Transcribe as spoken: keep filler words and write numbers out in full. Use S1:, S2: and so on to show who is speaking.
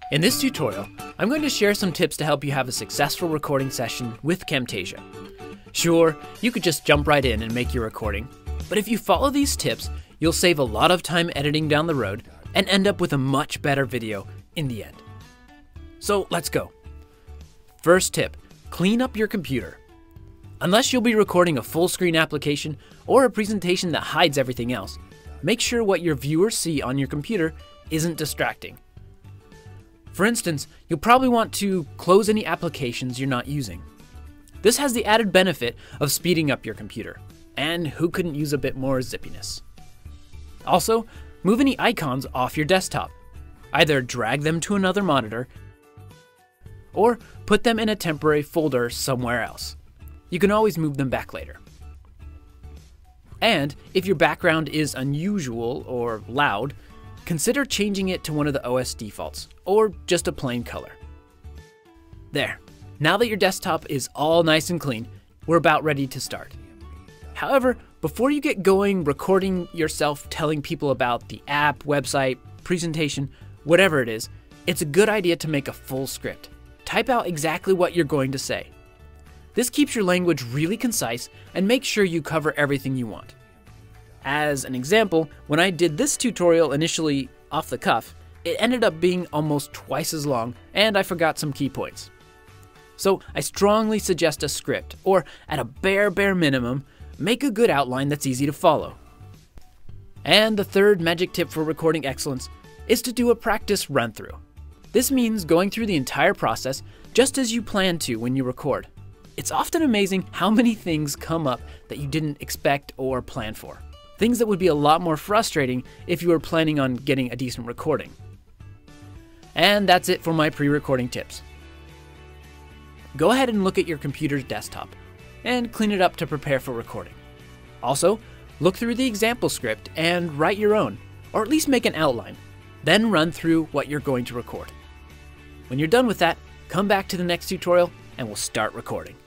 S1: In this tutorial, I'm going to share some tips to help you have a successful recording session with Camtasia. Sure, you could just jump right in and make your recording, but if you follow these tips, you'll save a lot of time editing down the road and end up with a much better video in the end. So let's go. First tip, clean up your computer. Unless you'll be recording a full screen application or a presentation that hides everything else, make sure what your viewers see on your computer isn't distracting. For instance, you'll probably want to close any applications you're not using. This has the added benefit of speeding up your computer, and who couldn't use a bit more zippiness? Also, move any icons off your desktop. Either drag them to another monitor, or put them in a temporary folder somewhere else. You can always move them back later. And if your background is unusual or loud, consider changing it to one of the O S defaults, or just a plain color. There, now that your desktop is all nice and clean, we're about ready to start. However, before you get going recording yourself telling people about the app, website, presentation, whatever it is, it's a good idea to make a full script. Type out exactly what you're going to say. This keeps your language really concise and makes sure you cover everything you want. As an example, when I did this tutorial initially off the cuff, it ended up being almost twice as long and I forgot some key points. So I strongly suggest a script, or at a bare, bare minimum, make a good outline that's easy to follow. And the third magic tip for recording excellence is to do a practice run-through. This means going through the entire process just as you plan to when you record. It's often amazing how many things come up that you didn't expect or plan for. Things that would be a lot more frustrating if you were planning on getting a decent recording. And that's it for my pre-recording tips. Go ahead and look at your computer's desktop and clean it up to prepare for recording. Also, look through the example script and write your own, or at least make an outline, then run through what you're going to record. When you're done with that, come back to the next tutorial and we'll start recording.